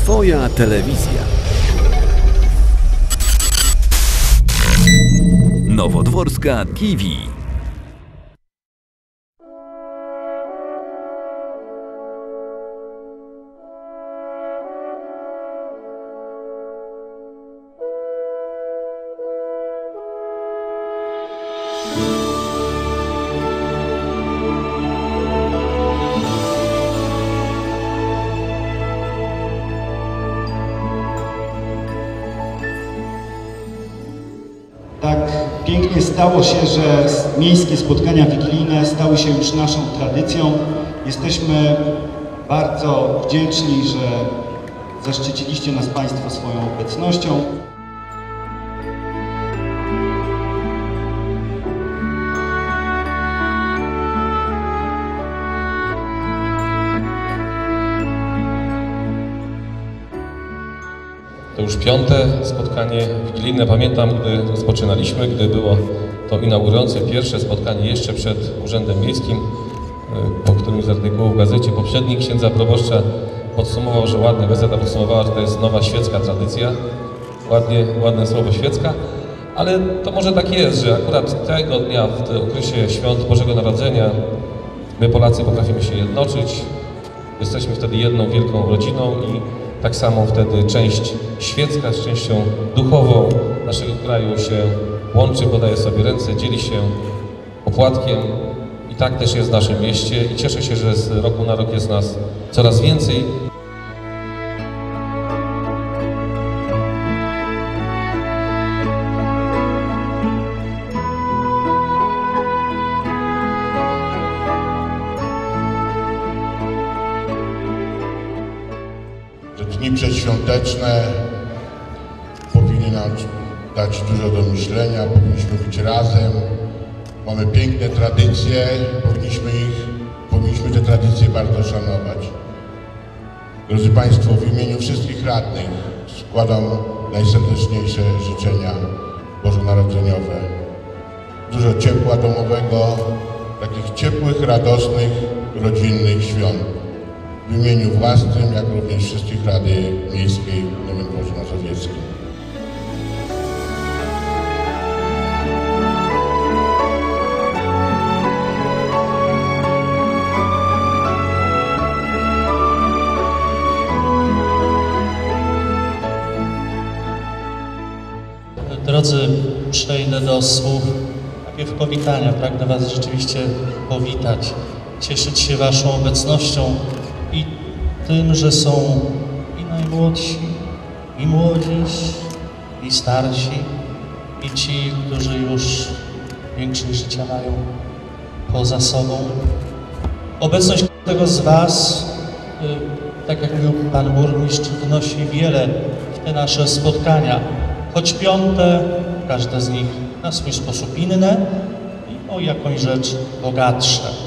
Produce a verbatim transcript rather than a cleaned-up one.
Twoja telewizja. Nowodworska T V. Tak pięknie stało się, że miejskie spotkania wigilijne stały się już naszą tradycją. Jesteśmy bardzo wdzięczni, że zaszczyciliście nas Państwo swoją obecnością. To już piąte spotkanie wigilijne. Pamiętam, gdy rozpoczynaliśmy, gdy było to inaugurujące pierwsze spotkanie jeszcze przed Urzędem Miejskim, po którymś z artykułów w gazecie poprzedniej księdza proboszcza podsumował, że ładnie, gazeta podsumowała, że to jest nowa świecka tradycja. Ładnie, ładne słowo świecka, ale to może tak jest, że akurat tego dnia, w okresie świąt Bożego Narodzenia, my Polacy potrafimy się jednoczyć. Jesteśmy wtedy jedną wielką rodziną i tak samo wtedy część świecka z częścią duchową naszego kraju się łączy, podaje sobie ręce, dzieli się opłatkiem i tak też jest w naszym mieście i cieszę się, że z roku na rok jest nas coraz więcej. Dni przedświąteczne powinny nam dać dużo do myślenia, powinniśmy być razem. Mamy piękne tradycje, powinniśmy, ich, powinniśmy te tradycje bardzo szanować. Drodzy Państwo, w imieniu wszystkich radnych składam najserdeczniejsze życzenia bożonarodzeniowe. Dużo ciepła domowego, takich ciepłych, radosnych, rodzinnych świąt. W imieniu własnym, jak również wszystkich Rady Miejskiej w Nowym Dworze Mazowieckim. Drodzy, przejdę do słów najpierw powitania. Pragnę Was rzeczywiście powitać, cieszyć się Waszą obecnością i tym, że są i najmłodsi, i młodzież, i starsi, i ci, którzy już większość życia mają poza sobą. Obecność każdego z Was, tak jak mówił Pan Burmistrz, wnosi wiele w te nasze spotkania. Choć piąte, każde z nich na swój sposób inne i o jakąś rzecz bogatsze.